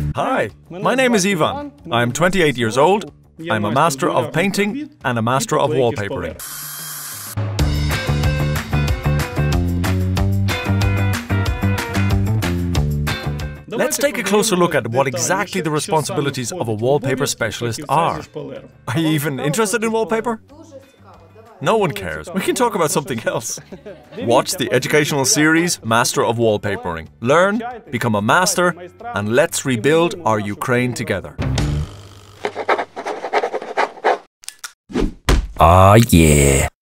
Hi, my name is Ivan. I'm 28 years old. I'm a master of painting and a master of wallpapering. Let's take a closer look at what exactly the responsibilities of a wallpaper specialist are. Are you even interested in wallpaper? No one cares. We can talk about something else. Watch the educational series Master of Wallpapering. Learn, become a master, and let's rebuild our Ukraine together. Ah, yeah.